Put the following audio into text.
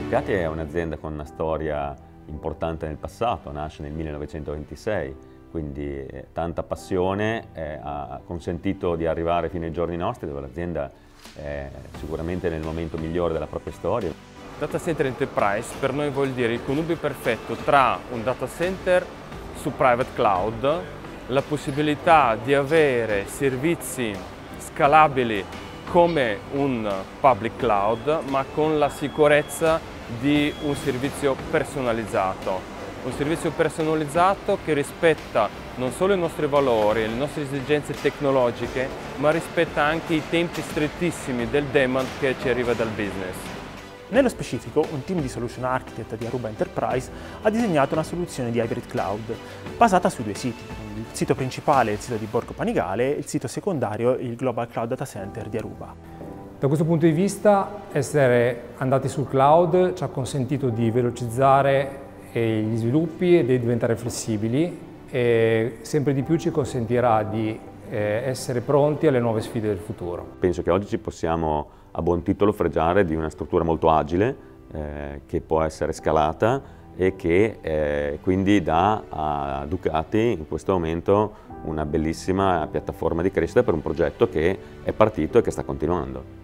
Ducati è un'azienda con una storia importante nel passato, nasce nel 1926, quindi tanta passione ha consentito di arrivare fino ai giorni nostri, dove l'azienda è sicuramente nel momento migliore della propria storia. Data Center Enterprise per noi vuol dire il connubio perfetto tra un data center su private cloud, la possibilità di avere servizi scalabili come un public cloud, ma con la sicurezza di un servizio personalizzato. Un servizio personalizzato che rispetta non solo i nostri valori, le nostre esigenze tecnologiche, ma rispetta anche i tempi strettissimi del demand che ci arriva dal business. Nello specifico, un team di Solution Architect di Aruba Enterprise ha disegnato una soluzione di hybrid cloud basata su due siti. Il sito principale è il sito di Borgo Panigale e il sito secondario il Global Cloud Data Center di Aruba. Da questo punto di vista, essere andati sul cloud ci ha consentito di velocizzare gli sviluppi e di diventare flessibili e sempre di più ci consentirà di essere pronti alle nuove sfide del futuro. Penso che oggi ci possiamo a buon titolo fregiare di una struttura molto agile che può essere scalata e che quindi dà a Ducati in questo momento una bellissima piattaforma di crescita per un progetto che è partito e che sta continuando.